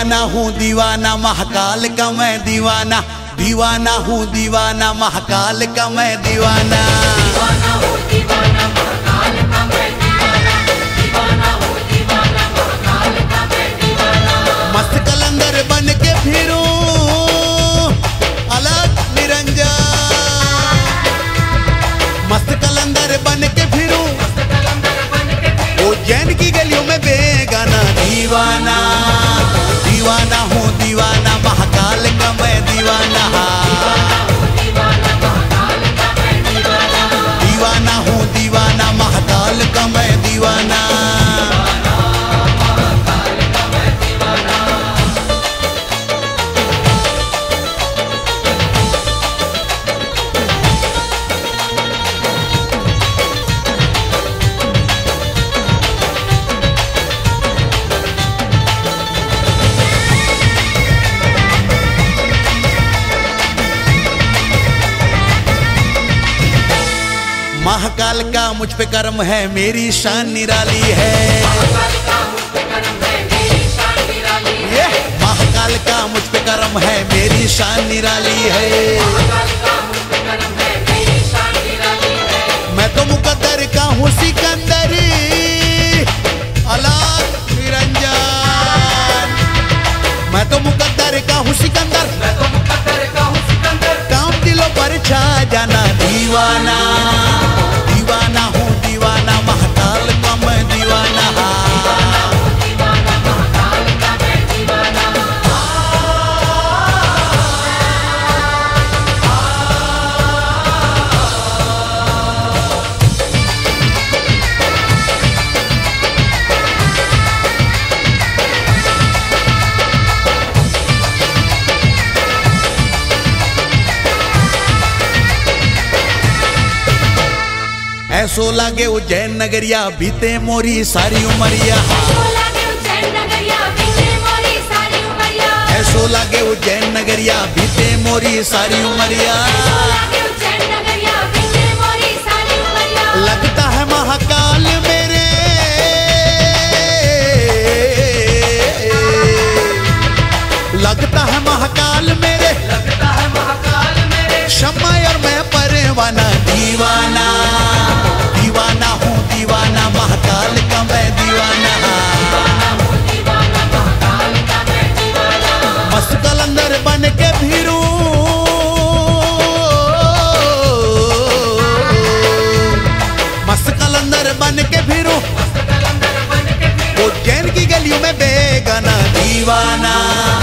दीवाना हूँ दीवाना महाकाल का मैं दीवाना, दीवाना हूँ दीवाना महाकाल का मैं दीवाना। दीवाना हूँ दीवाना महाकाल का मैं दीवाना, दीवाना हूँ दीवाना महाकाल का मैं दीवाना। मस्त कलंदर बन के फिरूं अलग निरंजन, मस्त कलंदर बन के फिरूं उज्जैन की गलियों में बेगाना। दीवाना दीवाना हूँ दीवाना महाकाल का मैं दीवाना, दीवाना हूँ दीवाना महाकाल का मैं दीवाना। महाकाल का मुझ पे कर्म है मेरी शान निराली है, महाकाल का मुझ पे कर्म है मेरी शान निराली है, महाकाल का मुझ पे कर्म है मेरी शान निराली है, महाकाल का मुझ पे कर्म है मेरी शान निराली है। मैं तो मुकद्दर का हूँ सिकंदर अलग निरंजन, मैं तो मुकद्दर का हूँ सिकंदर, मैं तो मुकद्दर का हूँ सिकंदर, काम दिलों पर छा जाना। दीवाना दीवाना हूँ दीवाना महाकाल का मैं दीवाना, दीवाना महाकाल का मैं दीवाना। ऐसो लागे उज्जैन नगरिया बीते मोरी सारी उमरिया, ऐसो लागे उज्जैन नगरिया बीते मोरी सारी उमरिया, ऐसो लागे उज्जैन नगरिया बीते मोरी सारी उमरिया। ऐसो लागे उज्जैन नगरिया बीते मोरी सारी उमरिया। लगता है महाकाल मेरे, लगता है महाकाल मेरे, लगता है महाकाल मेरे, शम्मा और मैं परवाना। दीवाना दीवाना हूँ दीवाना महाकाल का मैं दीवाना, दीवाना हूँ दीवाना महाकाल का मैं दीवाना। मस्त कलंदर बन के फिरूं मस्त कलंदर बन के फिरूं मस्त कलंदर बन के फिरूं उज्जैन की गलियों में बेगाना। दीवाना